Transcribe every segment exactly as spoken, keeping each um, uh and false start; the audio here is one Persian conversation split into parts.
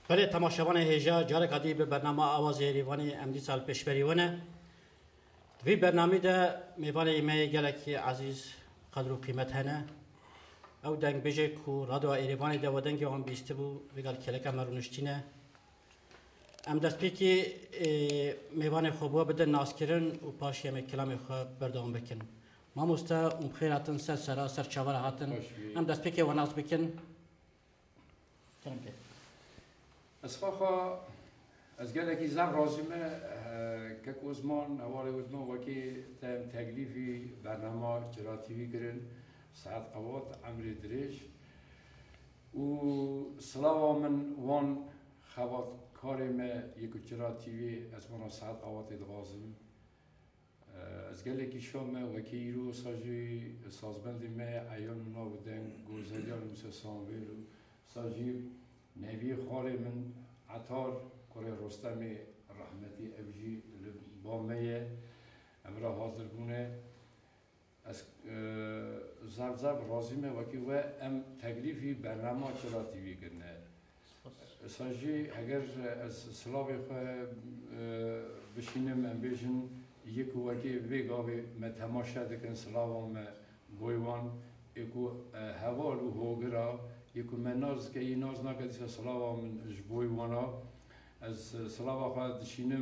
بله تماشاوان هیجا جارک عادی به برنامه آواز ایریوانی امدی سال پیش بریونه. دوی برنامه ده میوان ایمه گلکی عزیز قدر و قیمت هنه. او دنگ بجه کو رادو ایریوانی ده و دنگی آن بیسته بو ویگال کلک مرونشتینه. ام دست پی که میوان خوبوا بده ناس کرن و پاشی ام کلام خوب بردام بکن. ما مستا ام خیر هاتن سر سرا سر چهار هاتن. ام دست پی که وناس بکن. کلام که. اسخاخا از گلکی زن رازمه که کوزمان اول کوزمان وکی تام تکلیفی برنامه جرا تیوی کرن ساعت قوات عمری دریش و سلام من وان خوات کاری ما یک جرا تیوی از من ساعت قوات دغازم از گلکی شام وکی رو ساجی سازبندی ما ایام نودن گوزدیان مثل سامویل ساجی نبی خاله من عطار کره رستم رحمتی ابجی بامیه امرا حاضر بونه از زب زب رازیمه وکی و ام تکلیفی برنامه چرا تیوی کنه ساجی اگر از سلاوی خو بشینم ام بیشن یک وکی ویگاوی ما تماشا دکن سلاوام بویوان یکو هوال و هوگرا یکو من ناز که این ناز نکردی سلاوا من جبوی وانا از سلاوا خواهد شینم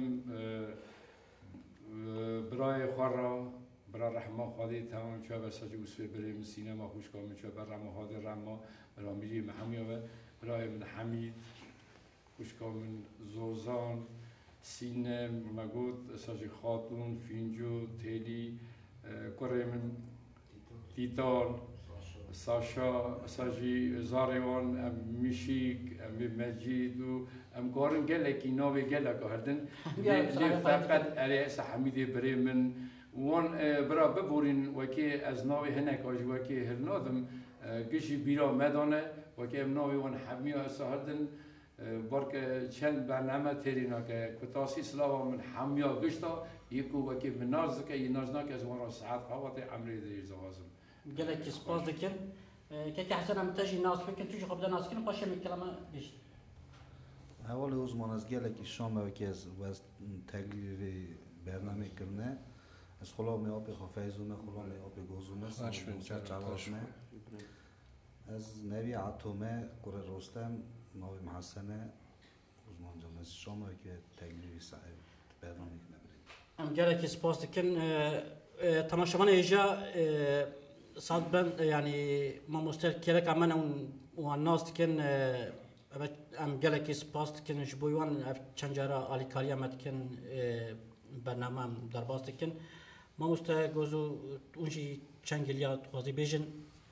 برای خورا برای رحمه خواهی تمام چه بر ساجی وسوی برای سینما خوش کام چه بر رحمه خواهی رحمه برای میری محمی و برای من حمید خوش کام زوزان سینم مگود ساجی خاتون فینجو تیلی کره من تیتال ساشا ساجی زاریوان ام میشیک ام مجید و ام کارن گلکی ناوی گلک هردن لی فقط علی سحمیدی بری من وان برا ببورین وکی از ناوی هنک آج وکی هرنادم کشی بیرا مدانه وکی ام ناوی وان حمیا هردن بارک چند برنامه ترینا که کتاسی سلاوا من حمیا گشتا یکو وکی مناز که یناز نک از وان ساعت قوات عمری دیز وازم گلکی سپاس دکن که که حسن هم تجی ناس بکن توش خب ده ناس کنم پاشه می کلمه بیشت اول اوزمان از گلکی شام و که از وز تکلیف برنامه کرنه از خلا می آب خفیزونه خلا می آب گوزونه سال چه چواسمه از نبی عطومه کره رستم ناوی محسنه اوزمان جان از شام و که تکلیف صاحب برنامه کنه ام گلکی سپاس دکن تماشاوان ایجا صاد بن يعني ما مستر كلك عمنا والناس كن ام جالك سباست كن جبويوان چنجرا علي كاريا مت كن برنامه درباست كن ما مستر جوزو اونجي چنگليا توازي بيجن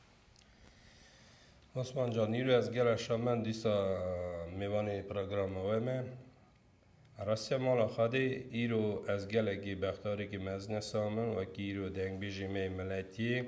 عثمان جان نیرو از گل شامن دیسا میوانی پروگرام ومه راستی مالا خاده ایرو از گلگی بختاری که مزن سامن و کی ایرو دنگ بیجی می ملتی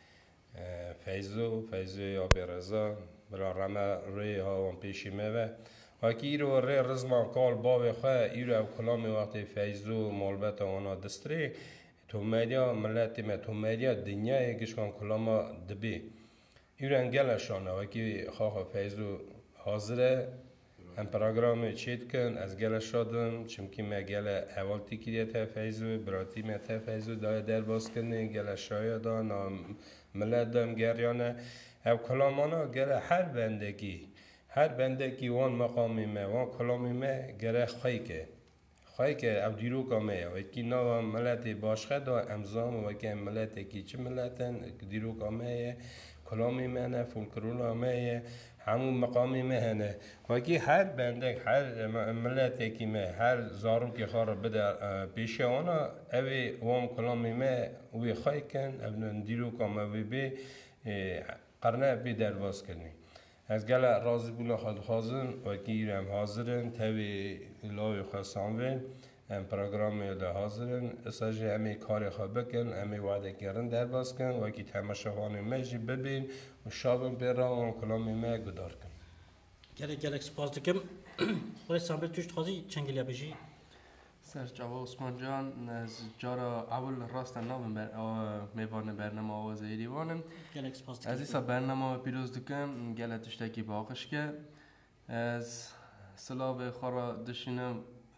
فیضو فیضو یا برزا برا رمه روی ها و پیشی میوه و کی ایرو ری رزمان کال باوی خواه ایرو او کلامی وقتی فیضو مالبت آنا دستری تو میدیا ملتی ما تو میدیا دنیای گشکان کلاما دبی ایرو انگلشانه و کی خواه فیضو حاضره هم پروگرام چیت کن از گل شدم چمکی ما گل اول تیکیه تا فیضو براتی ما تا فیضو دای در باز کنی گل شاید نام ملت دم گریانه او کلامانا گل هر بندگی هر بندگی وان مقامی ما وان کلامی ما گل خواهی که خواهی که او دیرو کامه و کی نام ملت باشخه دا امزام و که ملت کی چه ملتن دیرو کامه کلامی منه فولکرونا مه همون مقامی مهنه و کی هر بندگ هر ملت کی مه هر زارو کی خار بده پیش آنها اوی وام کلامی مه وی خای کن ابن دیرو کامه وی بی قرنه بی درواز کنی از گل راضی بولا خود حاضر و کی هم حاضرن توی لای خواستانوین ام پروگرام ده حاضرن اساجی امی کاری خواب بکن امی وعده کردن در باز کن و کی تماشاوان مجی ببین و شابن برا و کلامی ما گدار کن گلک گلک سپاس دکم ولی سامبل توش تخوازی چنگلیا بجی سر جواب عثمان جان از جارا اول راست نام بر میوان برنامه آواز ایریوانم گلک سپاس دکم عزیزا برنامه پیروز دکم گلتش تکی باقش که از سلاو خورا دشینم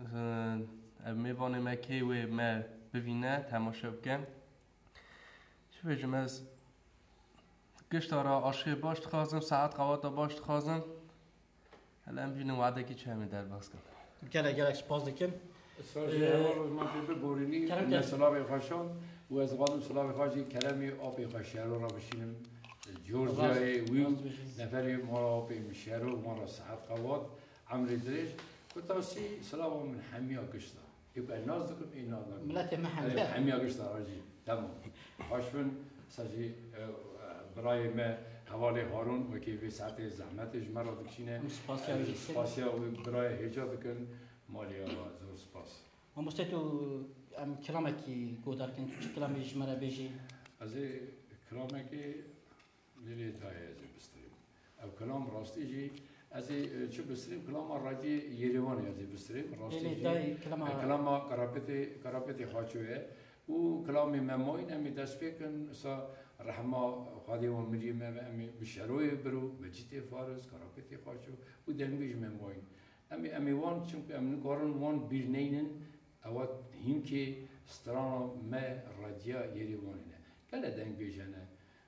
میوان مکی و ما ببینه تماشا بکن چه بجم از گشتارا عاشق باشت خوازم ساعت قواتا باشت خوازم الان ببینم وعده که چه همین در باز کنم گله گله سپاس دکم استراژی اول ما به بورینی مثلا بخشان و از قانون سلام خواهی کلامی آبی خشیار را بشینم جورجیای وی نفری ما را آبی مشیار و ما را ساعت قوات عمری درش کتاسی سلام من حمیا گشتا يبقى الناس ذكر إيه ناس ملاتي ما حمیا حمیا گشتا راجی تمام خاشفن سجی برای ما حوالی هارون و که به ساعت زحمتش مرا دکشینه سپاسیا و برای هجا بکن مالیا زور سپاس ما مستعدو ام کلامکی گودار کن چه کلامی جمره بیجی از کلامکی لیلی تای از بستریم او کلام راستی جی از چه بستریم کلام راجی یریوانی از بستریم راستی لیلی تای کلام کلام کراپتی کراپتی خاچوه و کلام مموین امی دست بکن سا رحمه خادی و مریم امی بشروی برو مجید فارس کراپتی خاچو و دنبیج مموین امی امی وان چون امی نگارن وان بیرنینن اوات هیم که سترانا ما رادیا یریوانه کلا دنگ بیجنه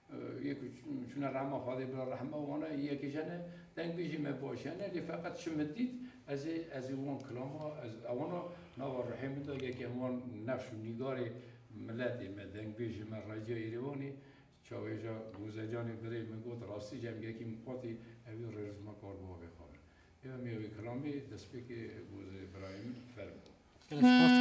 یک چون رحمه خادی برا رحمه وانا یکی جنه دنگ بیجی ما باشنه لی فقط شمدید از از وان کلاما از اوانا نوار رحیم دا یکی وان نفس و نگاری ملتی ما دنگ بیجی ما رادیا یریوانی چاویجا گوزجانی برای من گفت راستی جمع یکی مقاطی اوی رزما کار با بخوره یا میوی کلامی دست که گوز برایم فرم گله سپاس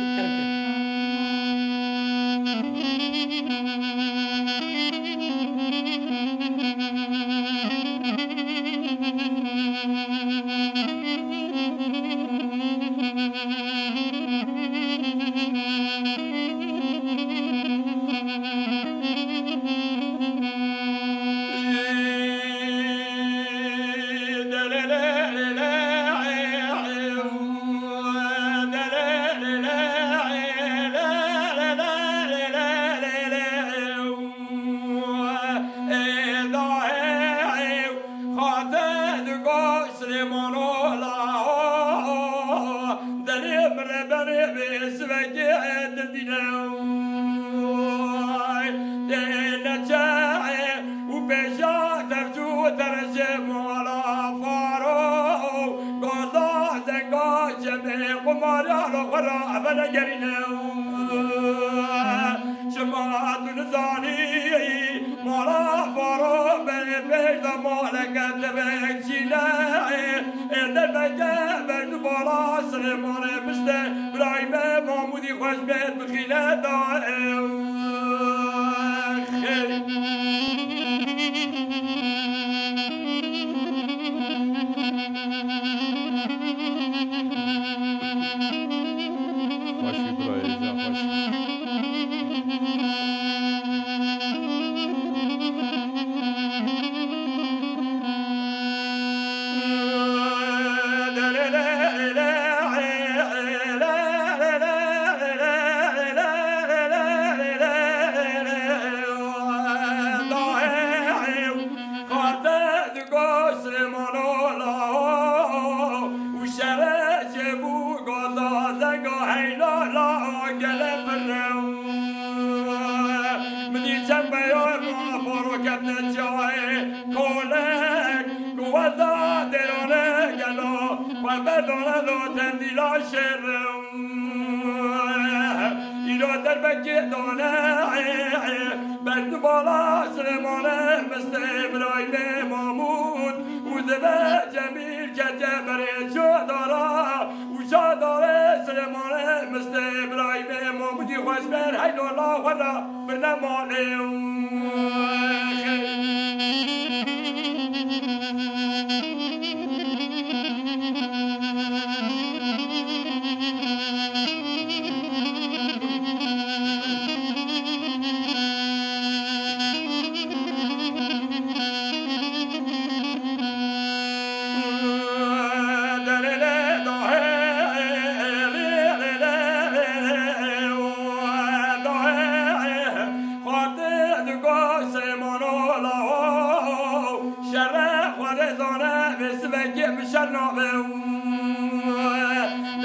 Quando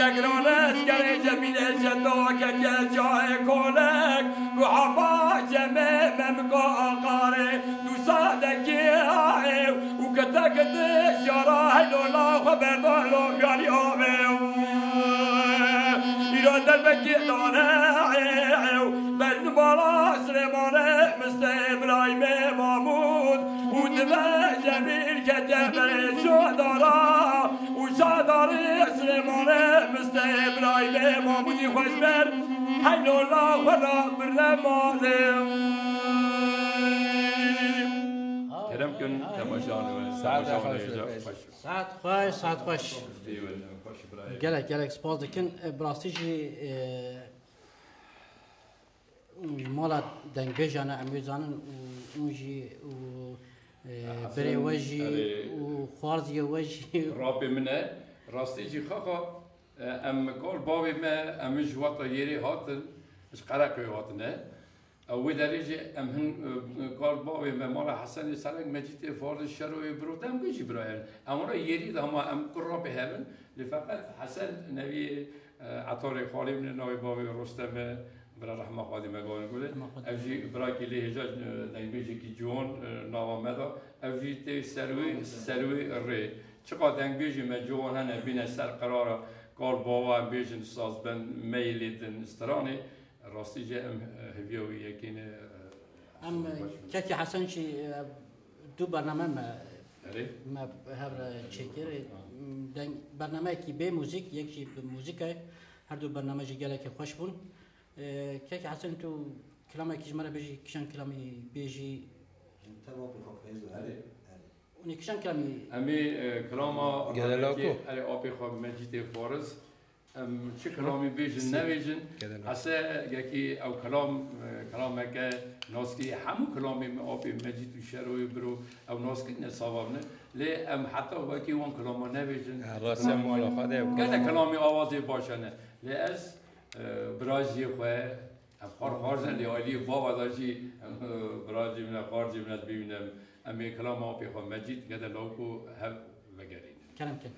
زگران اسکر جمیل جدا که جای کلک رو حفا جمع ممکا آقاره دو سادگی آه و کتا کتا شارا لولا خبردار لو بیانی آمه ایران در بکی دانه بل بالا سلیمان مثل ابراهیم مامود و دمه جمیل که تبر شادارا و شاداری سلیمان مثل ابراهیم مامودی خوش بر حیل الله و را برماله کرم کن تماشان ساعت خوش ساعت خوش ساعت خوش گلک گلک سپاس دکن براستی جی مالا دنگ بیجانه امیزانن اون جی بری وجی و خوارزی وجی رابی منه راستی جی خاقا ام کال باوی ما ام جواتا یری هاتن اش قرقی هاتنه او درجه ام هن کال باوی ما مالا حسن سالک مجید فارد شروعی برو دم بیجی براین اما یری ده ما ام کرا به هبن لفقط حسن نبی عطار خالی من نوی باوی رستم برای رحمه خواهدی مگاونه گوله اوجی برای که لیهجاج دنگ بیجی که جوان نوامده اوجی تی سروی سروی ری چقدر دنگ بیجی ما جوان هنه بین سر قراره کار باوا بیجن ساز بن میلی دن استرانی راستی جه ام هفیوی یکینه ام کاکی حسن چی دو برنامه ما اره ما هر چکر دنگ برنامه کی به موزیک یکی به موزیکه هر دو برنامه جی گله که خوش بون كيك حسن تو كلامك جمرة بيجي كشان كلامي بيجي تمام بخفيزو هذه وني كشان كلامي امي كلاما گدلاکو. على ابي خو مجيد فورز ام چه کلامی بیشن نویجن هسه یکی او کلام کلام که ناسکی همون کلامی آبی مجید و شروعی برو او ناسکی نصابونه لی ام حتی وکی وان کلاما نویجن راسم مالا خواده کده کلامی آوازی باشنه لی از برازی خواه ام خار خارزن لی آلی بابا داشتی برازی من خارجی من ببینم امی کلام آبی خو مجید کده لاکو هم وگرین كلام كده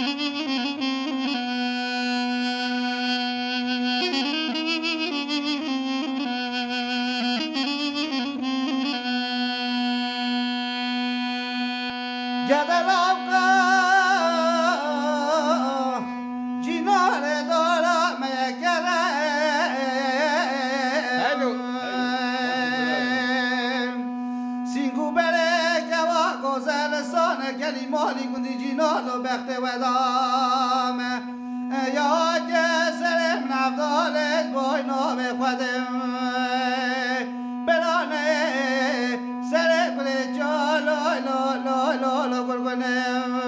Thank you. نال و بخت ودام یا جسر نفدالش بای نام خودم بلانه سر کل جا لای لای لای لای لای گرگنم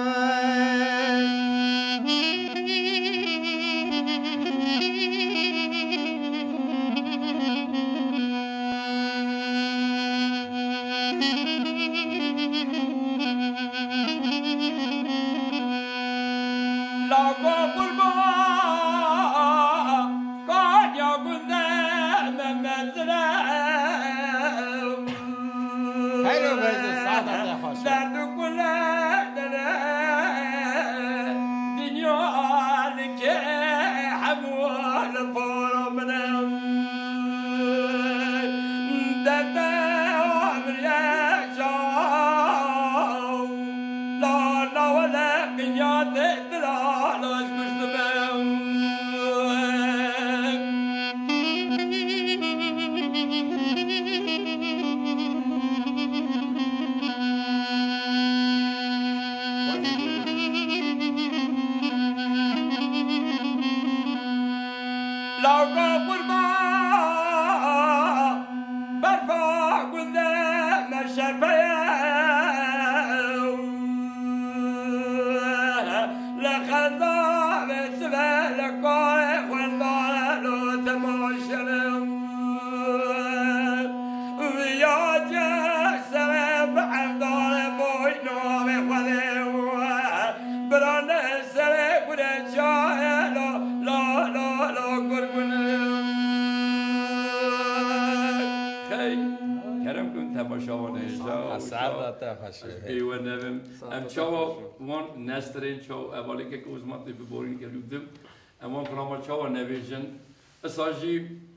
ایوان نبیم ام چاوا وان نسترین چاو اولی که کوزمات ببورین که لودم اما فرامر چاوا نبیشن اساجی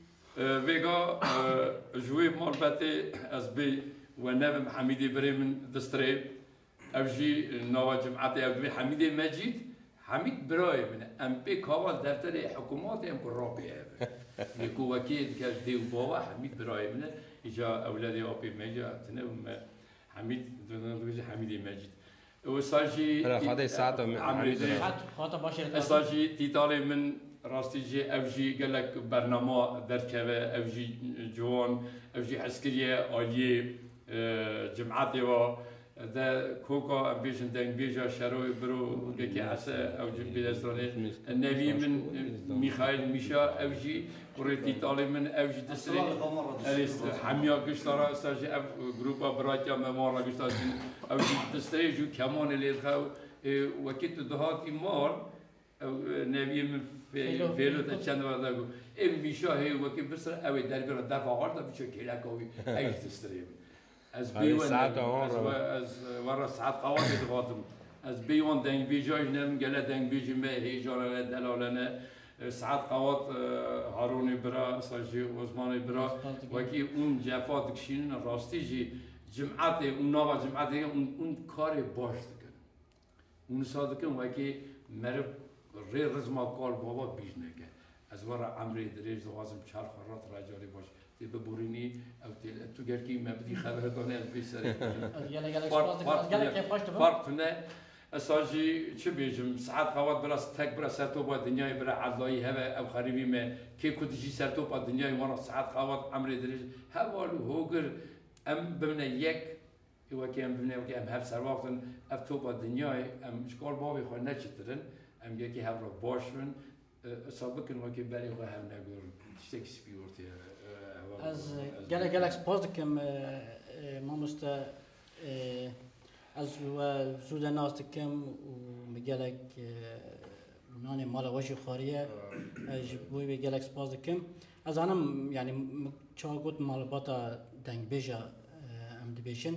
ویگا جوی مربته از بی و نبیم حمیدی بریم دستری اوجی نوا جمعتی اوجی حمیدی مجید حمید برای من ام بی کاوال دفتر حکومات ام کرابی یکو وکیل که دیو بابا حمید برای من ایجا اولادی آبی مجا تنم حمید دونن حمیدی مجید و ساجی خاطر ساعت عمري خاطر باشه ساجي تيطالي من راستي جي اوجي قال لك برنامج دركبه اوجي جوان اوجي عسكريه عاليه جمعاتي و ده كوكا بيجن دنگ بيجا شروي برو كي عسى او جنبي دستاني النبي من ميخائيل ميشا اوجي وريت ايطالي من اوجي تسري حميا قشطرا ساجي جروبا براتيا ممارا قشطرا اوجي تسري جو كمان اللي يدخل وكيت دهاتي مار نبي من فيلو تشان ولا ام ميشا هي وكي بس او درجه دفع عرض بشكل كوي اي تسري از بیوان از ورا ساعت قواد دغادم از بیوان دنگ بیجای نم گله دنگ بیجی مه هیجان دلالنه ساعت قواد هارونی برا ساجی عثمانی برا وکی اون جفات کشین راستی جی جمعت اون نوا جمعت اون اون کار باش دکن اون صادقن وکی مرب ری رزما کال بابا بیج نکه از ورا عمری دریج دوازم چهار خرات راجالی باش تی ببورینی او تی تو گرکی مبدی خبر دانه از بیسری فرق نه اساجی چه بیجم ساعت قواد براس تک براس سرتو با دنیای برا عدایی هوا او خریبی me کی کدیجی سرتو با دنیای مرا ساعت قواد عمری دریج هوالو هوگر ام بمنا یک و کی ام بمنا و کی ام هفت سر وقتن اف تو با دنیای ام شکار بابی خو نچترن ام یکی هوا باشون سابقن و کی بری و هم نگور شکسپیر تی از گله گله سپاس دکم ماموستا از زود ناس دکم و مگلک نانی مال وجه خاریه از بوی گله سپاس دکم از آنم یعنی چاقوت مال باتا دنگ بیجا ام دیبیشن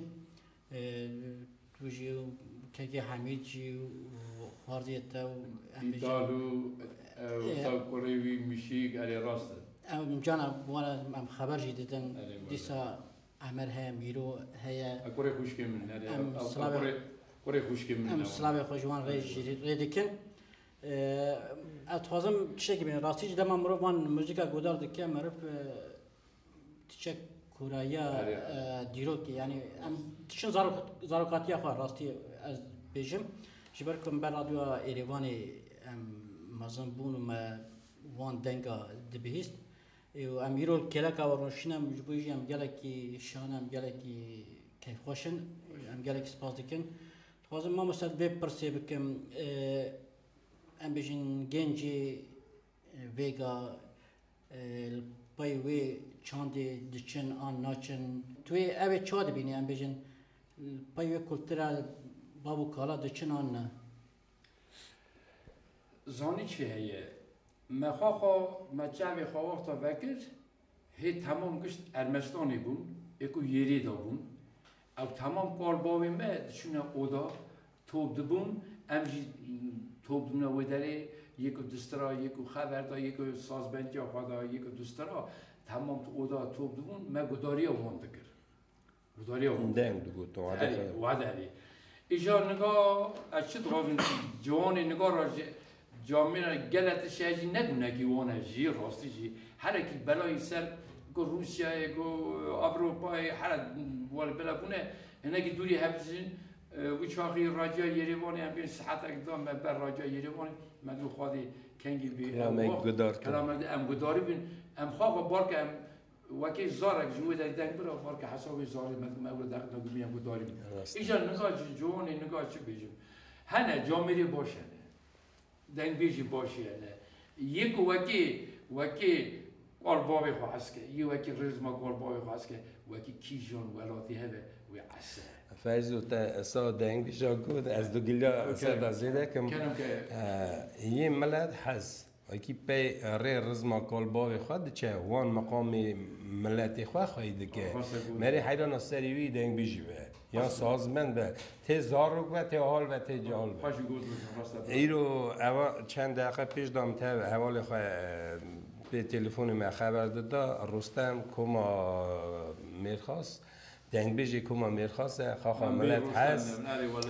توجی که حمید جی و خاردیت و ام دیالو تا کوریوی میشی علی راست ام جانا وانا ام خبر جدیدن دیسا عمر ها میرو هيا اكوري خوشكي من ام سلام كوري خوشكي من ام سلام خوشوان ري ريدكن اتخازم چه بين راستي دما مروان موزیکا گودار دکه معرف تشک کورایا دیروک یعنی ام تشن زارو زاروکاتیا خو راستي از بيجم جبركم برادو إيريفاني مازن بون ما وان دنگا دبيست و ام يرو كلاكا وروشنا مجبوجي ام جالكي شانا ام جالكي كيف خوشن ام جالكي سپاس دكن خوازم ما مستد ويب برسي بكم ام بيجن گنجي ويغا الباي وي چاندي دچن آن ناچن توی اوه چاد بینی ام بيجن الباي وي كولترال بابو کالا دچن آن زانی چی هیه؟ مخاخا مچاوی خواهد تا وکر هی تمام گشت ارمستانی بون اکو یری دا بون او تمام کار باوی مه دشونه اودا توب دبون امجی توب دونه وداره یکو دسترا یکو خبردا یکو سازبندی آخوادا یکو دسترا تمام تو اودا توب دبون مه گداری آوان دکر گداری آوان دنگ دو گوتو داری واداری ایجا نگاه از چه دقاقین جوانی نگاه راجع جامعه گلت شهری نگونه که وانه جی راستی جی هر کی برای سر گو روسیه گو اروپای هر وال بلا بونه هنگی کی دوری هفزین و چاقی راجع یریوانی هم بین صحت اقدام بر راجع یریوانی مدو خواهی کنگی بی کلام گدار کلام ام گداری بین ام خواه بار که ام وکی زارک جوی در دنگ برا بار که حسابی زاری مدو مورد دق دق بیم گداری بین ایجا نگاه جوانی نگاه چه بیجم هنه جامعه باشه دنگ بیشی باشی نه یک وکی وکی قلبای خواست که یه وکی رزما قلبای خواست که وکی کیجان ولاتی هبه و عسه فایزو تا سا دنگ بیشا گود از دو گلیا سر دازیده کم یه ملت حس وکی پی ری رزما قلبای خود چه وان مقامی ملتی خواه خواهید که مری حیران سریوی دنگ بیشی به یا سازمند به ته زاروک و ته حال و ته جال به ایرو اول چند دقیقه پیش دام ته حوال خواه به تلفن من خبر داده رستم کما میرخواست دنگ بیجی کما میرخواست خواه ملت هست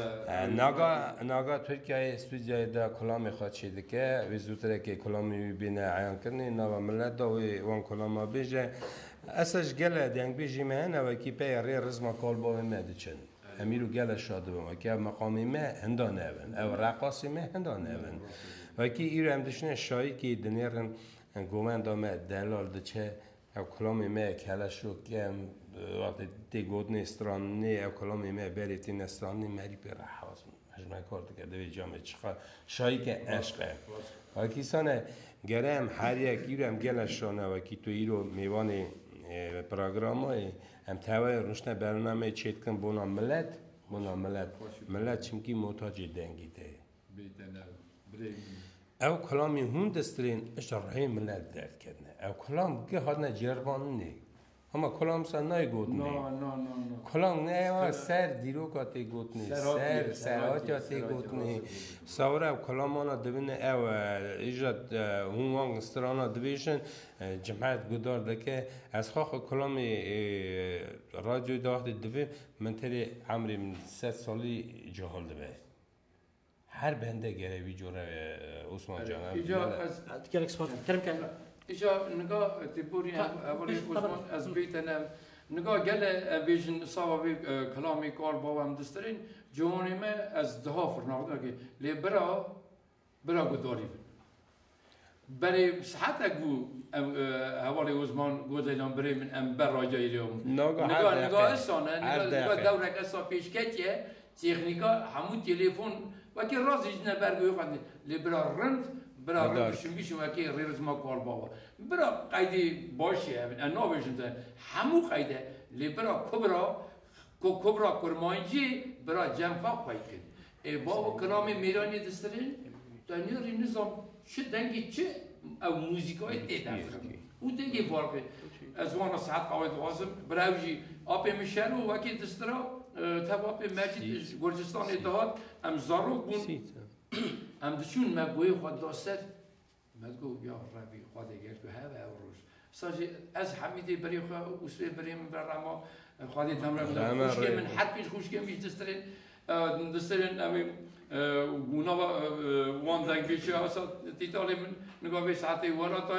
ناگا ناگا ترکیه استودیای دا کلامی خواد شده که وزوتره که کلامی بینه عیان کرنی ناگا ملت دا وان کلاما بیجه اساس گله دنگ بیجی مهنه و کی پی ری رزما کال با مده چن امیرو گله شاده بم که مقامی مه هندا نون او رقاصی مه هندا نون و کی ایرو هم دشنه شایی کی دنیرن گومن دامه دلال دچه او کلامی مه کلش رو کم وقت تی گودن استرانی او کلامی مه بریتین استرانی مری پر حواس مجمع کارت کرده به جامعه چخا شایی که عشقه و کیسانه گرم هر یک ایرو هم گله شانه و کی تو ایرو میوانی برنامه‌ای هم توی روشن برنامه چیت کن بنا ملت بنا ملت ملت چمکی محتاج دنگیده او کلامی هون دسترین اشتراحی ملت درد کردن او کلام که هادن جربان نی اما کلام سر نای گود نی کلام نه سر دیرو کاتی گود نی سر سرات کاتی گود نی سواره او کلامانا دوینه او ایجاد هون وان استرانا دویشن جماعت گدار دکه از خاک کلامی رادیو داخل دوی من تری عمری من ست سالی جهال دوی هر بنده گروی جوره عثمان جان ایجا از گلک سپاس کرم کن ایجا نگاه تبوری اولی عثمان از بیتنم نگاه گله بیشن صاحبی کلامی کار باهم دسترین جوانی ما از ده فرناخته که لی برا برا گداری بید برای صحت اگو حوالی عثمان گودلان برای من ام برا جایی لیوم نگاه نگاه استانه نگاه دورک استا پیشکتیه تکنیکا همون تلفن وکی رازیش نبرگوی خواهد برا رند برا رند بشم بیشم وکی ریرز ما کار بابا برا قیدی باشه انا بشم تا همو قیده لی برا کبرا کبرا کرمانجی برا جنفا خواهید کن ای بابا کلامی میرانی دسترین دانیاری نظام چه دنگی چه او موزیکای تیده او دنگی فرقه از وانا ساعت قواعد وازم براوجی آپی میشن و وکی دسترا تباب مجید گرجستان اتحاد ام زاروک بون ام دچون مگوی خود داستر مگو یا ربی خود اگر تو هوا روش ساجی از حمیدی بری خو اسوی بری من برنامه خودی تمرین خوشگی من حد پیش خوشگی میش دسترین دسترین امی گونا وان دنگ بیشه اصلا تیتالی من نگاه به ساعتی ورا تا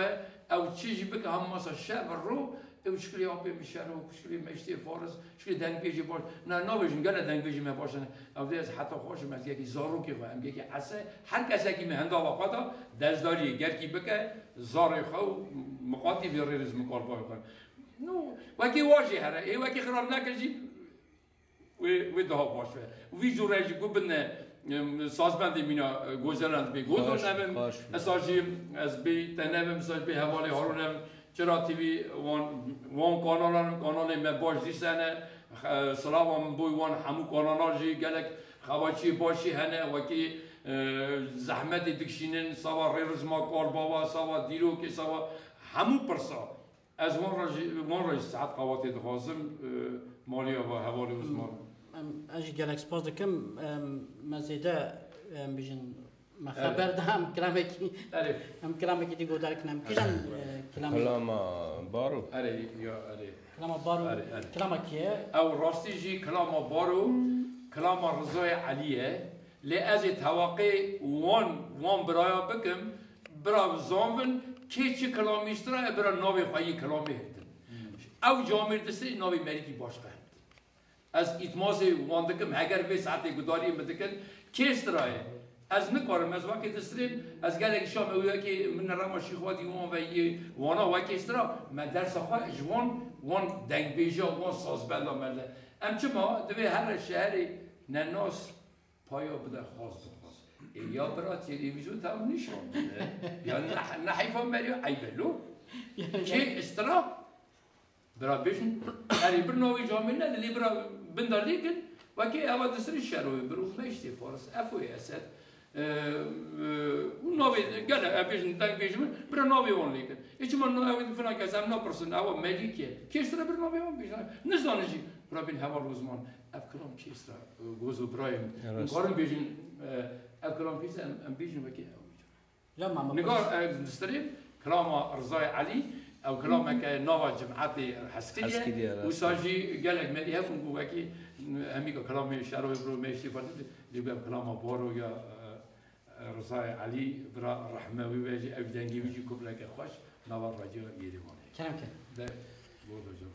او چیزی بکه هم مثلا شب رو او شکلی آبی میشه و شکلی مشتی فارس شکلی دنگ بیجی باش نه نباشیم گله دنگ بیجی می باشن او دیز حتی خوشم از یکی زارو که خواهم یکی عسه هر کسی که مهندا و خدا دزداری گرکی بکه زار خو مقاطی بیاری رز مقال باید کن نو وکی واجی هره ای وکی خراب نکشی و و ده باش و وی جورجی گوبنه سازمندی مینا گوزرند به گوزر نمیم اساجی از بی تنمیم ساج به حوالی هارونم چرا تیوی وان وان کانالان کانال من باش دیسنه سلام بوی وان همو کانالانجی گلک خواچی باشی هنه وکی زحمت دکشینن سوا ریرز ما کار بابا سوا دیرو که سوا همو پرسا از وان راجی وان راجی ساعت قواتی دخوازم مالیا و حوالی عثمان اجي جالك سباز دكم مزيدا بيجن ما خبر دام كلامك هم كلامك دي قدر كلام كيجان كلام كلام بارو اري يا اري كلام بارو كلامك او راستي جي كلام بارو كلام رضاي عليه لازم توقع وان وان برايا بكم برا زامن كيچ كلام يشترا برا نوي خاي كلامي او جامر دسي نوي مريكي باشقه از اتماس واندکم اگر به ساعتی گداری مدکن کیسترای از نکارم از وقتی دستریم از گله شام اویا که من رام شیخواتی وان و یه وانا و کیسترا من در صفا جوان وان دنگ بیجا وان ساز بنده مله ام چما دوی هر شهری نناس پایا بده خاص خاص یا برا تلویزیون تام نشون یا نحیفا مریو عیبلو که استرا برا بيشن يعني برنوي جاملنا اللي برا بندر ليكن وكي أود تسري الشروي برو ما يشتي فرص أفوي أسد ونوي قال أبيشن تانك بيشن برا نوي وان ليكن إيش ما نوي فينا كذا نو برسن أو ملكية كيسترا برا نوي وان بيشن نزدان جي برا بين هوا روزمان أفكرهم كيسترا جوزو برايم نقارن بيشن أفكرهم كيسترا أم بيشن وكي لا ما نقار نستريم كلام رضاي علي او كلامك نوع جماعتي حسكيه وساجي قالك ما يفهم بوكي اميكو كلامي شارو برو ماشي فرد اللي كلامه بورو يا رضاي علي برا رحمه ويجي او دنجي ويجي كبلك خوش نوع رجل يديمون كلام كده ده بودو جو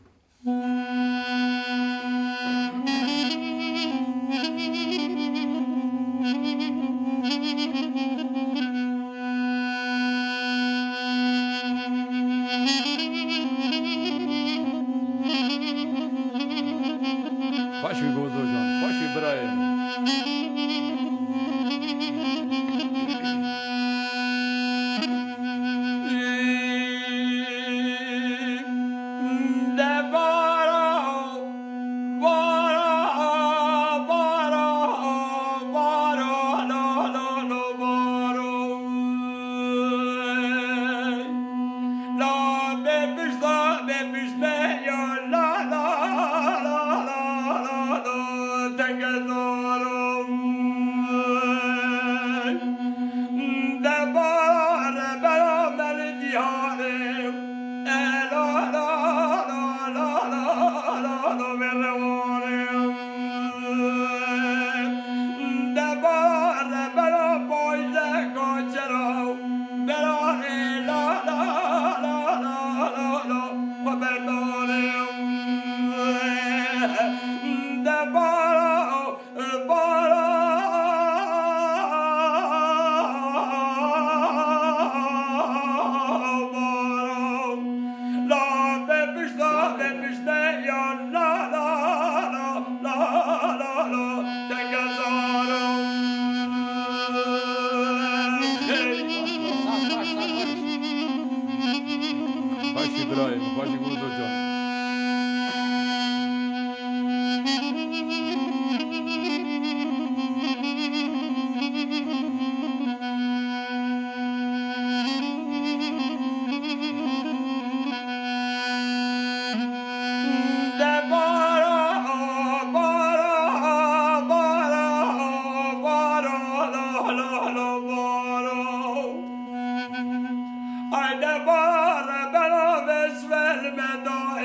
I never, never, never, never,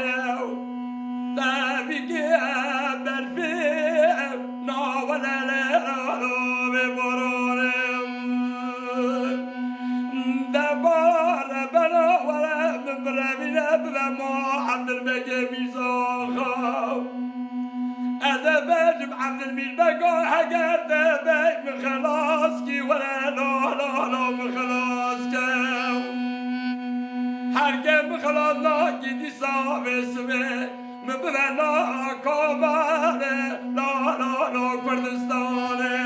ما عبد المجيد ميزاخو هذا باجب عبد المجيد بقى هجر ذبي من خلاص كي ولا لا لا لا من خلاص كي هرگم خلاص ناکی دی صاحب سوه مبرنا کامره لا لا لا کردستانه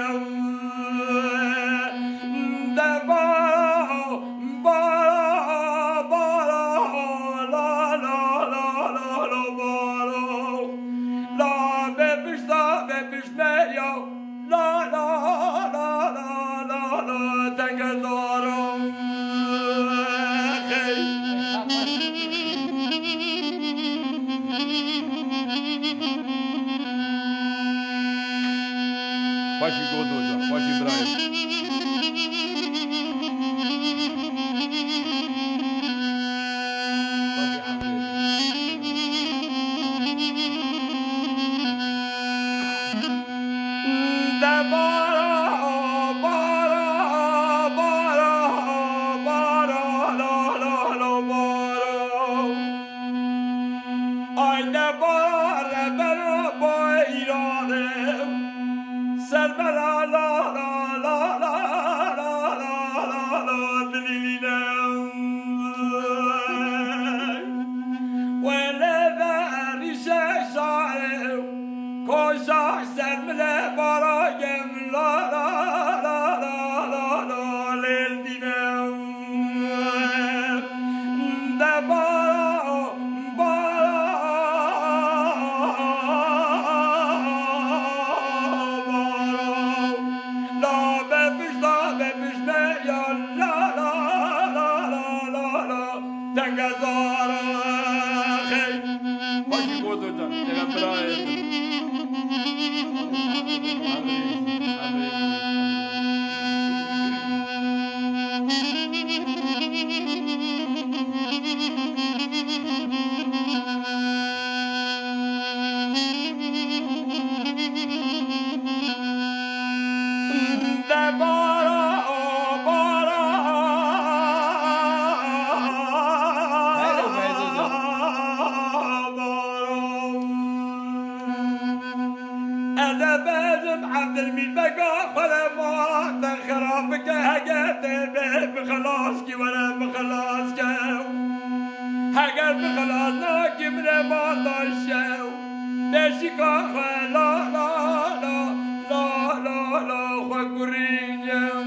دبا بارا بارا لا لا لا لا لا بارا لا بپشتا بپشت میاو لا لا لا لا لا لا تنگدارم خوشی گود hoca, خوشی İbrahim. خلاص کی ولا بخلاص جو هگر بخلاص ناکی من ما داشتو بشکا لا لا لا لا لا لا خوکرینم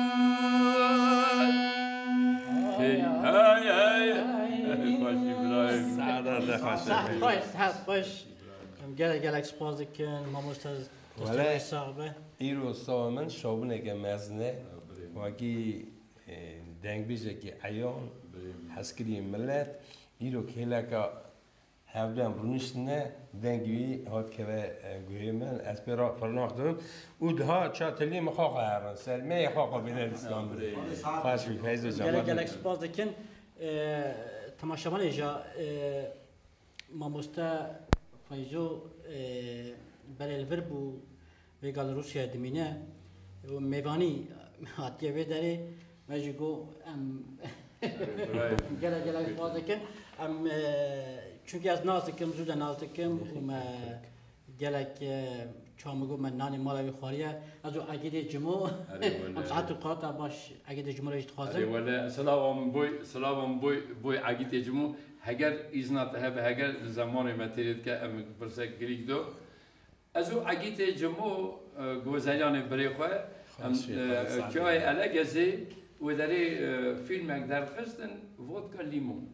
هی هی هی خوش إبراهيم سعادت خوش خوش هست خوش گله گله اکسپاز کن ما مستز ولی صاحبه ایرو سامن شابونه که مزنه واقعی دنگ بیشه که ایان حسکری ملت ایرو کهلا که هفدم رونش نه دنگی هات که گویی من از برا فرناختم اودها چاتلی مخاقه هرن سلمه خاقه بینه اسلام بره خوش بی فیض و جمال گله گله اکسپاز کن تماشامان ایجا ما مستا فیزو برای الوربو ویگال روسیه دمینه و میوانی هاتیه وی داره مجیگو ام گله گله اکسپاز کن ام چونکه از نازکم زود نازکم و ما گله که چامگو من نانی مالا بخوریه از او عقیده جمو هم ساعت قاطع باش عقیده جمو رو اشتخاصم ولی سلام بوی سلام بوی بوی عقیده جمو هگر ایزنات هب هگر زمان متریت که ام برسه گریگ دو از او عقیده جمو گوزلیان بری خواه که های الگزی و داری فیلم در خستن ودکا لیمون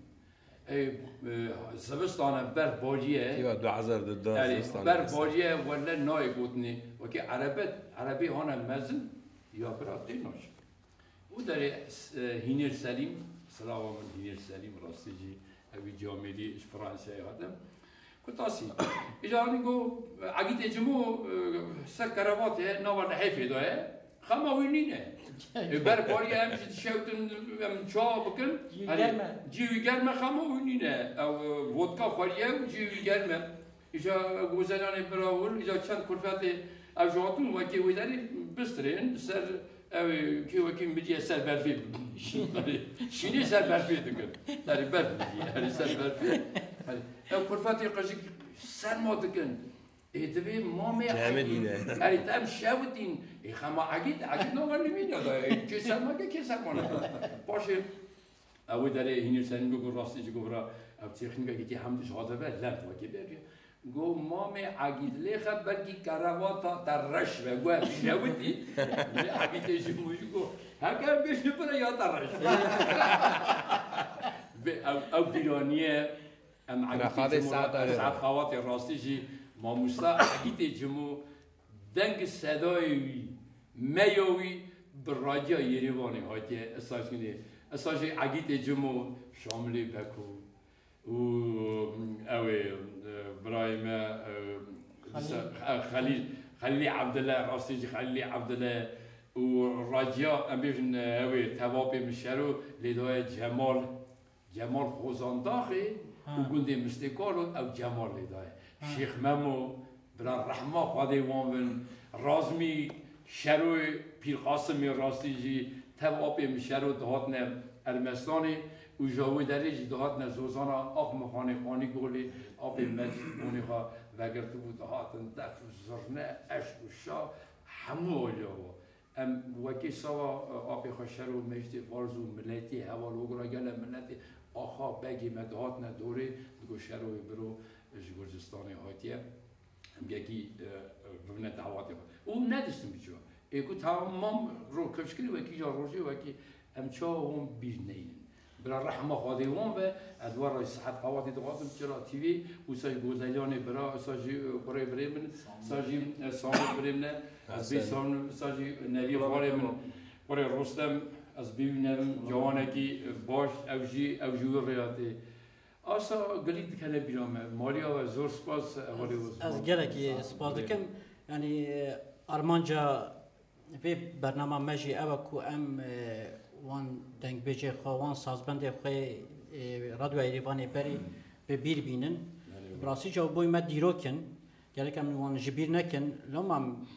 زبستانه بر باجیه یا دو هزار دو بر باجیه ولی نای گوتنی و که عربی عربی هانا مزن یا براتی ناش و داری هینر سلیم سلام من هینر سلیم راستی جی اوی جامعی فرانسه هاتم کتاسی ایجانی گو عقیده جمو سکرواته نوار حیفه داره خما وینینه بر باری هم چی شوتن هم چا بکن جیوی گرمه خما وینینه او ودکا خوریه و جیوی گرمه ایجا گوزنان براول ایجا چند کلفت او جاتون وکی ویداری بسترین سر اوی کی وکی میگه سر برفی شینی سر برفی دکن داری برف میگی هری سر برفی او پرفاتی قشنگ سر ما دکن ایدوی مامی جامدینه هری تام شاودین ای خما عقید عقید نوگانی میاد کی سر ما کی سر ما باشه او داره هنر سن گو راستی جو برا او تکنیکا کی هم دیش هاده به لب وکی بگی گو مام عقید لیخه برگی کارواتا در رش و گو شودی عقیدش موجود گو هکر بیش نپره یا در رش او او بیرانیه ام عقید ساعت خوات راستیجی ما مستا عقید جمو دنگ صدایی میوی برادیا یریوانی هاتی اساس کنی اساس عقید جمو شاملی بکو و اوه برايم خليل خليل عبد الله راسي خليل عبد الله ورجاء امبيجن اوه توابي مشارو لدواء جمال جمال خوزان داخل وقندي مستقال او جمال لدواء شيخ مامو بلا رحمه قادي وامن رازمي شارو پیر قاسمی راستی جی توابي مشارو دهاتنا ارمستاني و جاوی دریجی دهات نزوزانا آق مخانه خانی گولی آب مجید گونی ها وگرتو بود دهاتن دف زرنه عشق و شا همو آلیا و ام وکی سوا آبی خوشر و مجد فارز و ملتی حوال و گرا گل ملتی آخا بگی مدهات ندوری بگو شروعی برو جگرزستانی هاتیه هم یکی ببینه دعواتی ها او ندستم بیچوا ایکو تمام رو کفشکری وکی جا روشی وکی ام چا هم بیش نین برا رحمه خواهی وان و ادوار رای صحت قواتی دقاتم چرا تیوی و ساج گوزلیانی برا ساجی قره بریمن ساجی سامن بریمنه از بی سامن ساجی نوی قره من قره رستم از ببینم جوانکی باش اوجی اوجور ریاتی آسا گلید کنه بیرام مالیا و زور سپاس اولی وز از گلکی سپاس دکم یعنی آرمانجا في برنامج مجي أبكو أم وان دنگ بيجي خوان سازبند خوي راديو ايريفاني بري ببير بينن براسي جو بوي ما ديروكن قالك من وان جبير نكن لما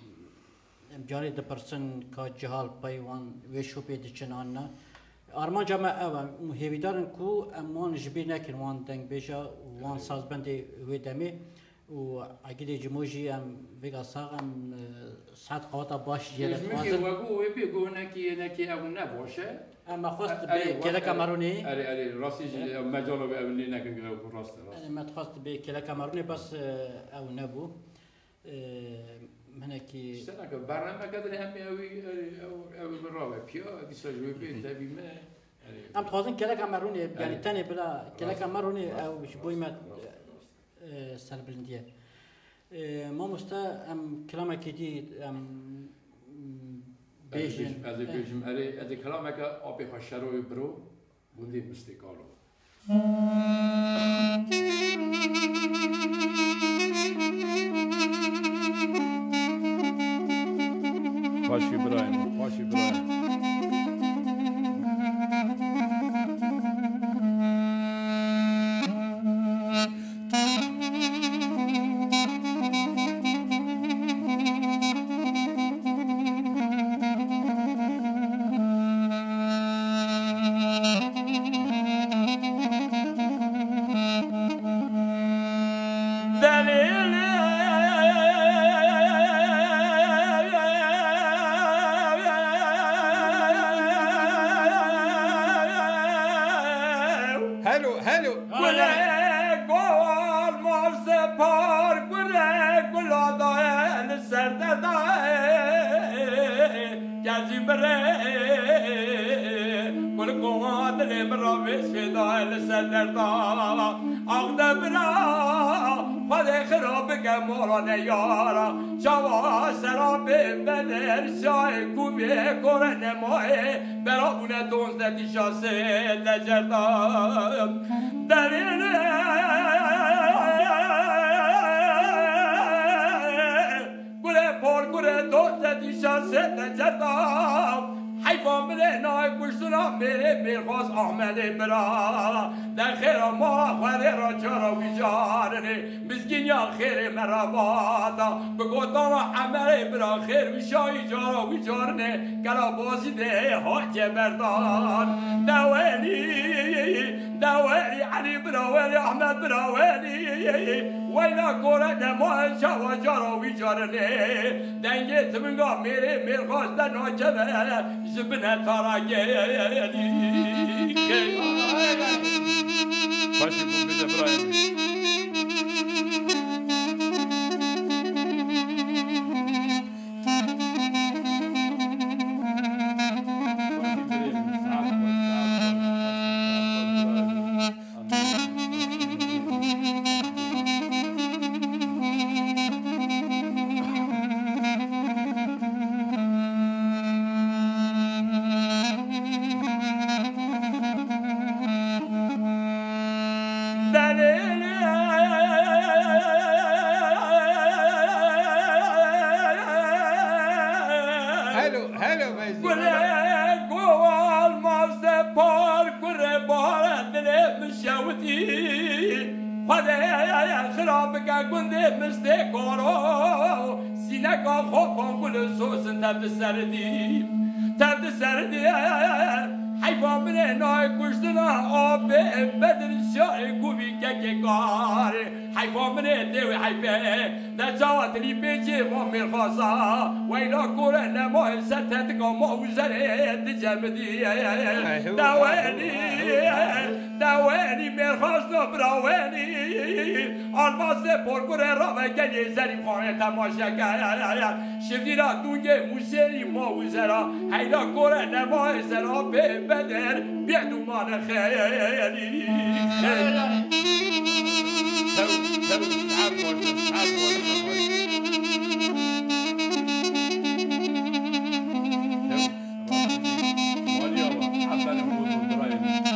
ام جاري د پرسن کا جهال باي وان ويشو بيد چنانا ارمان جما اوا مهيدارن كو ام وان جبير نكن وان دنگ بيجا وان سازبند ويدمي و اگه جموجی ام ویگا ساقم ساعت قواتا باش جلد خواستم وگو وی بگو نکی نکی او نباشه اما خواست به کلا کامرونی اری اری راستی مجالو به اولی نکی راست راست ما خواست به کلا کامرونی بس او نبو من کی استناك برنامه كذا هم اوي او او بالرابع بيا بيسجلوا بيه تبي ما ام تخوازن کلا کامرونی یعنی تنه بلا کلا کامرونی او شبوی ما سر بلندیه ما مستا ام کلام کدی ام بیشتر از بیشتر اری از کلامی که آبی خشروی برو بودی مستقالو خوشی برایم خوشی برایم یارا جوا سراب بدر شای کوبه کره نمای برابونه دونزده دیشاسه دجردم درینه گله پر گله دونزده دیشاسه دجردم حیفان بله نای کشتنا میره میرخواست احمد برا در خیر ما خوره را چرا بیجارنه مسکین یا خیر مرا بادا بگوتان عمل برا خیر وشای جارا بیجارنه کلا بازی ده حاج بردان دوانی دوانی علی براولی احمد براولی ویلا کوره نما شوا جارا بیجارنه دنگه تمنگا میره میرخواست در ناچبه زبنه تارا گلی باشی بود بیده برایم تبد سردی تبد سردی حیفا منه نای کشتنا آب بدر شای کوبی که کار حیفا منه دیوی حیفه در جوات لی پیچه ما میرخواسا ویلا کوره نمای ستت که ما وزره تجمدی دوانی دوانی میرخواستو براوانی آلماس پرگوره را و گلی زریم خانه تماشا کرد شفتی را دونگه موسیری ما وزرا حیلا کوره نمای زرا به بدر بیدومان خیلی تو تو سعب باشد سعب باشد مالی آبا اول بود برایم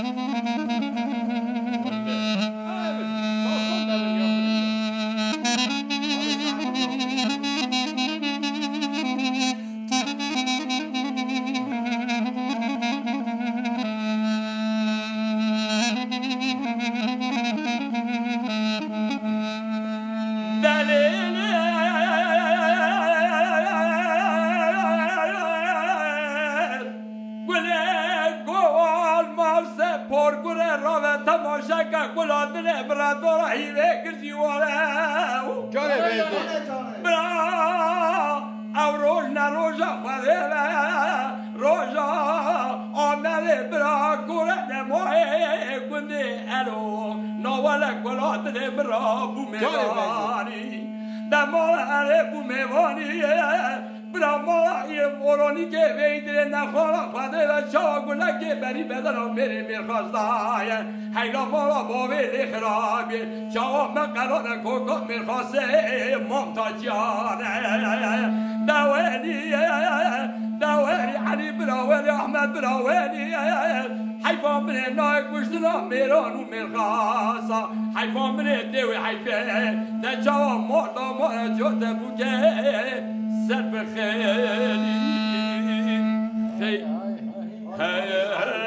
گلادن برادر هیله کردی واره جانه بیدو برا او روز نروزا خواده روزا آمده برا گلادن ماه گنده الو نوالا گلادن برا بومیوانی دمال اره بومیوانی برا ما یه ورانی که ویدره نخورا خواده و چا گله که بری بدنم میره میرخواستای حیلا مالا باوی خرابی چا مقران کوکا میرخواسته ممتاجیانه دوانی دوانی علی براولی احمد براولی حیفا منه نای کشتنا میرانو میرخواستا حیفا منه دیوی حیفه در چا مردا ما جوته بوکه سر بخیلی خی هی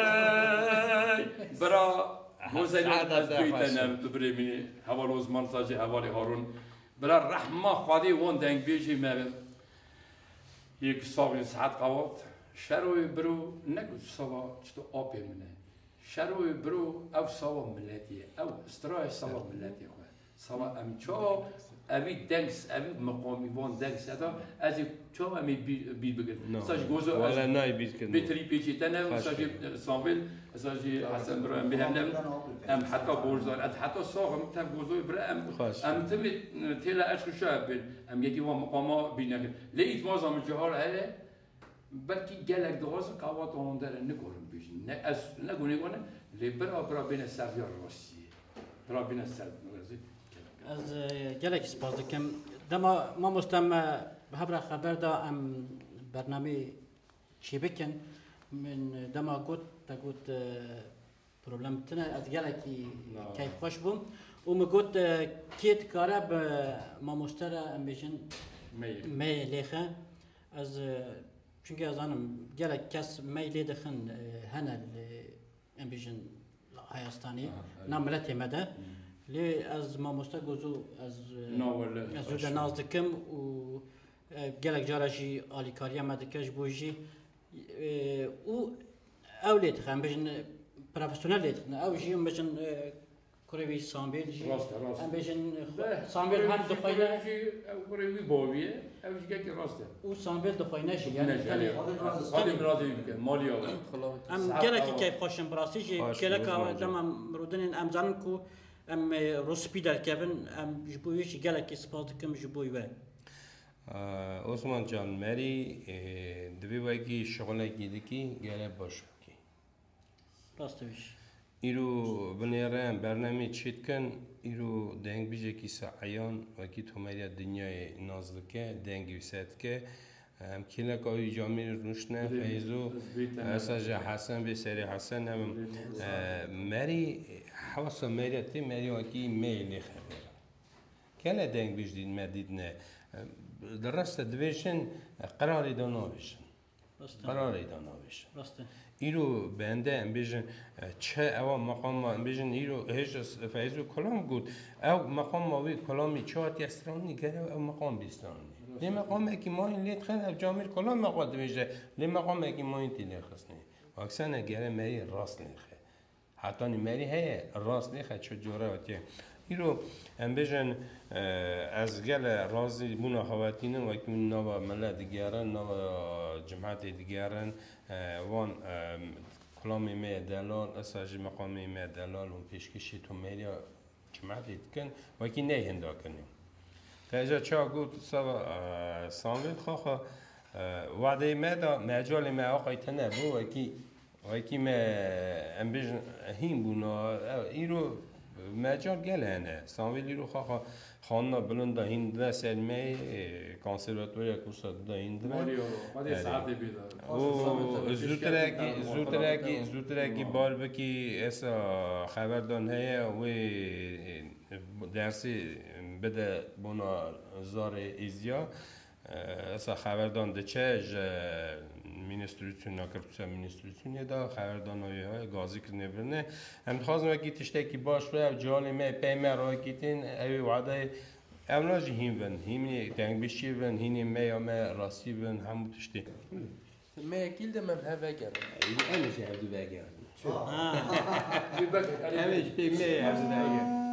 برا موزلی از بیتنم تو بریمینی حوال عثمان ساجی حوالی هارون برا رحمه خواهی وان دنگ بیجی مبین یک ساوی ساعت قوات شروع برو نگو سوا چطور آبی منه شروع برو او سوا ملتیه او استرای سوا ملتیه خواه سوا امچا اوی دنگس اوی مقامی وان دنگس ادا از چون امی بی بگن ساج گوزو ولی نه بید کن بیتری پیچی تنم ساج سامویل ساج حسن برو ام بهم نم ام حتی بولزار ات حتی ساقم تم گوزو برو ام ام تم تلا عشق شاب بین ام یکی وان مقاما بینه لیت مازم جهال هله بلکه گلک دواز قوات آن داره نگورم بیشن نه از نگونی کنه لی برا برا بین سریار راسی برا بین سریار راسی از گلک سپاس دکم دما ما مستم به خبر خبر دا ام برنامه چی بکن من دما گوت تا گوت پروبلم تنه از گلکی کیف خوش بوم و مگوت کیت کاره به ما مستر ام بیشن می لیخه از çünkü azanım gelek kes meyli dixin hene em bijin hayastani namlet yemede li az mamosta gozu az az da nazdikim u gelek jaraji alikariya medikaj boji u evlet xam bijin profesyonel etne ev jim bijin كروي سامبيل جي راست راست ام بيجن سامبيل هم دقيقه كروي بوبيه او جيك راست و سامبيل دقيقه شي يعني هذه مرادي يمكن ماليا ام جلك كيف خوشن براسي جي كلك تمام رودن ام زانن كو ام روسبي در كيفن ام جبوي شي جلك سباز كم جبوي و عثمان جان مری دوی وکی شغله گیدکی گله باش کی راستویش ایرو بنیران برنامه چیت کن ایرو دنگ بیجه کی سعیان و کی تومریا دنیای نازلکه دنگ وسط که هم کلا کاری جامعه روشنه فیزو اساس حسن به سری حسن هم مری حواس مریتی مری و کی میلی خبر کلا دنگ بیجدین مدید نه درست دویشن قراری دانویشن قراری دانویشن ایرو بنده ام بیشن چه او مقام ام بیشن ایرو هیچ فایزو کلام گود او مقام ماوی کلامی چهار یسترانی گره او مقام بیستانی لی مقام اکی ما این لیت خیلی او جامعه کلام مقاد میشه لی مقام اکی ما این تیلی خسنی اکسانه گره مری راست نیخه حتی مری هی راست نیخه چه جوره و تیه ایرو ام بیشن از گل رازی بونا خواتینه و که نوا ملت دیگرن نوا جماعت دیگرن وان کلامی می دلال اساجی مقامی می دلال و پیشکشی تو میریا جماعت دیگن و که نه هندا کنیم تا چه گفت سوا سامید خواه وعده می دا مجال می آقای تنه بو و که و که می ام بیشن هیم بونا ایرو مجال گله هنه سامید رو خواه خانه بلند هند و سلمه کنسرواتوری کوسات دا هند و و زودترکی زودترکی زودترکی بار بکی اسا خبردان هیا و درسی بده بنا زار ایزیا اسا خبردان دچه مینستریتون نکرده مینستریتون دا خبردانایی های گازی کنه برنه هم خواستم وکی تشتکی باش و جالی می پیمه رای کتین اوی وعده اوناجی هیم ون هیمی تنگ بشی ون هینی می یا می راستی ون همو تشتی ما اکیل ده من هوا گرم اینش هدو بگرد آه همش پیمه هدو بگرد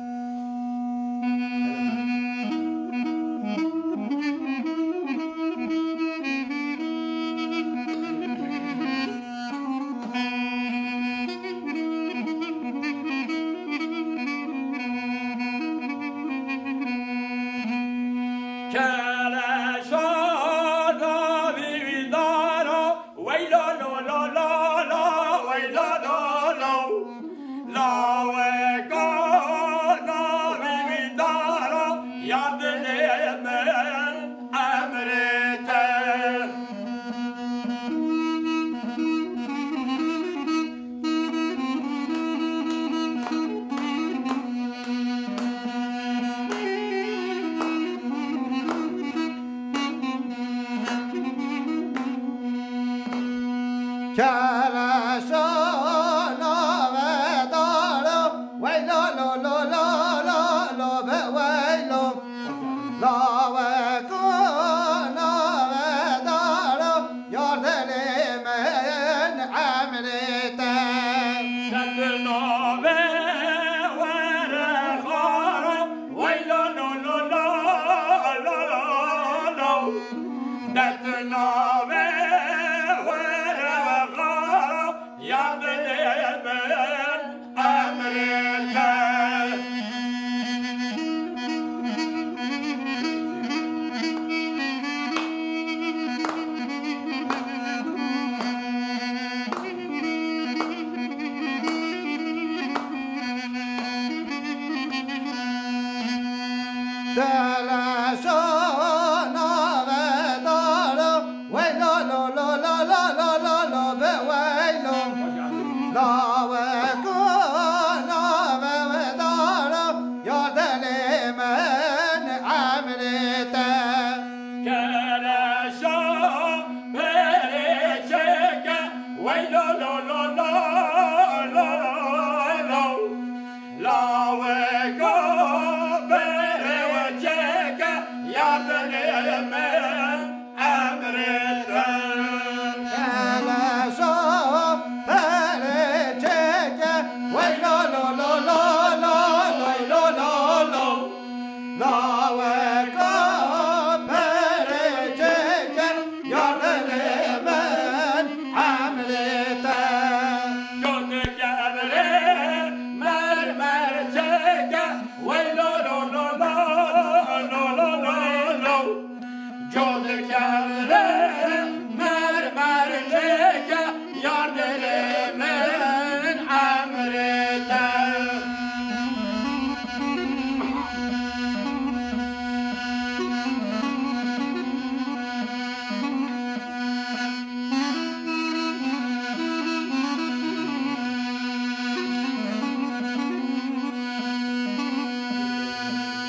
Kara şah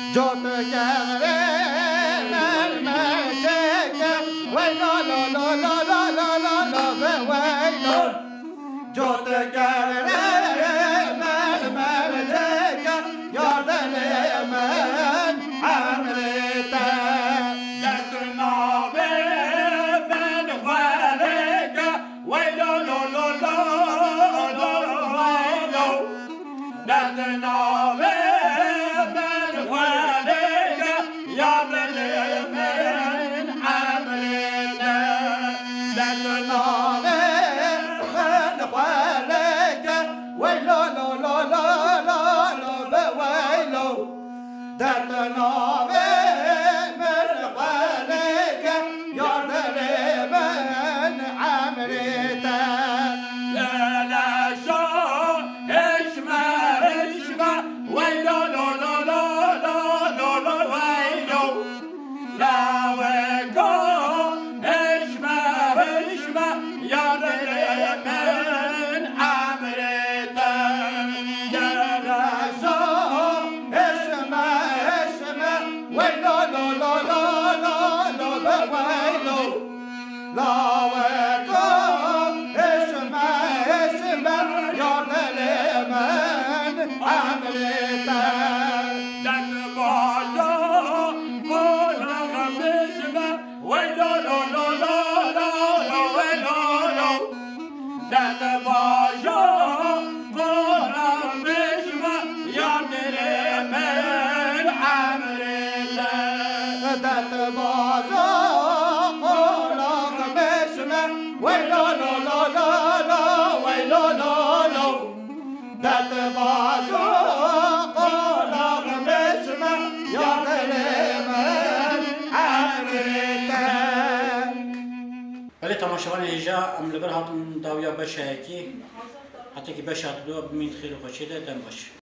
جات گره من مچکه وی لا لا لا لا لا لا لا لا وی لا جات گره من مچکه یادن من عمرته دست نامه من خالقه وی لا لا لا لا لا وی لا دست نامه من خالقه یادن من عمرته دست نامه من خالقه وی لا لا لا لا لا لا وی لا دست نامه من خالقه یادن من عمرته لا شو اشمع اشمع ويلو لو لو لو لو لو لو ويلو لا ويكو اشمع اشمع يا من عمرته يا لا شو اسمع اسمع وی لا لا لا لا لا لا وی لا لا وکو اسمع اسمع یادن من عمرته دست بالا بالا خمسمه ویلو لو لو لو لو لو ویلو لو دست بالا بالا خمسمه یادن من عمرته دست بازا قلاق بسمه وی لا لا لا لا لا وی لا لا لا دست بازا قلاق بسمه یادن من عمرته ولی تماشاوان اینجا ام لبر هاتون داویا بشه کی حتی که بشه دو بمین خیلی خوشیده دم باشه